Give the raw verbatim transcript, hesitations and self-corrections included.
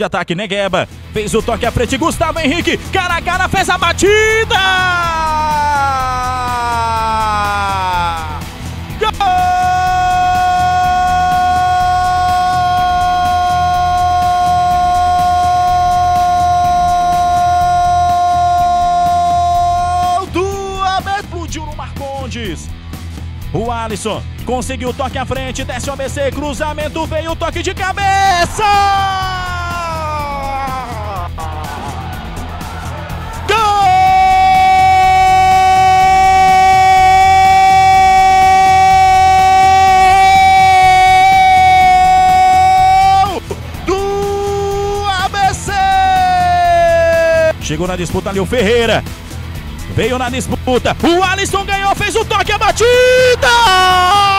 ataque, Negueba. Fez o toque à frente, Gustavo Henrique. Cara a cara, fez a batida! Gol do A B C. Explodiu no Marcondes. O Alisson conseguiu o toque à frente, desce o A B C, cruzamento, veio o toque de cabeça! Gol do A B C! Chegou na disputa ali o Ferreira. Veio na disputa, o Alisson ganhou, fez o toque, a batida!